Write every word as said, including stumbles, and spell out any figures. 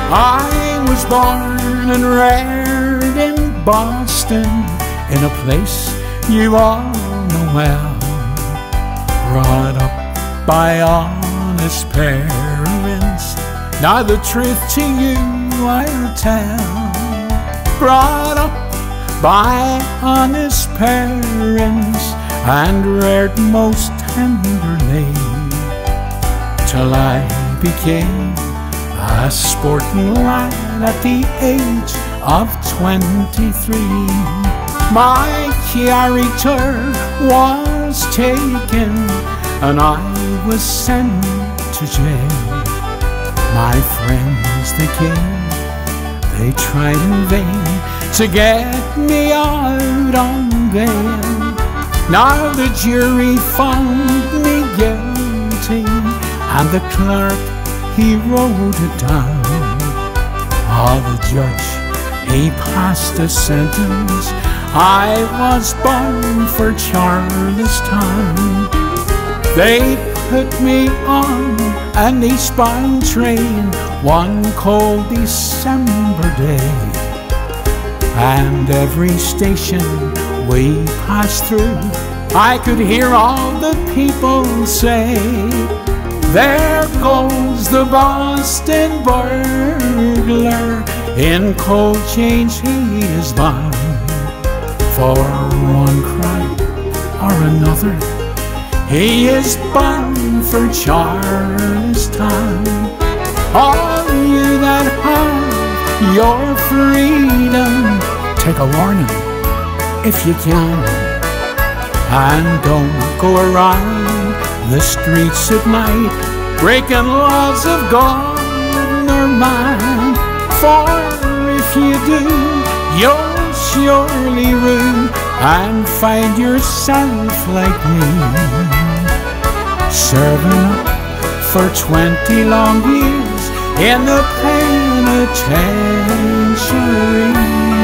I was born and reared in Boston, in a place you all know well. Brought up by honest parents, now the truth to you I'll tell. Brought up by honest parents and reared most tenderly, till I became a sporting lad at the age of twenty-three. My character was taken and I was sent to jail. My friends they came, they tried in vain to get me out on bail. Now the jury found me guilty and the clerk he wrote it down. Oh, the judge, he passed a sentence. I was born for Charlestown. They put me on an eastbound train one cold December day, and every station we passed through I could hear all the people say, there goes the Boston burglar, in cold chains he is bound. For one crime or another, he is bound for Charlestown. All you that have your freedom, take a warning if you can, and don't go around the streets at night breaking laws of God or man. For if you do, you'll surely rue and find yourself like me, serving up for twenty long years in the penitentiary.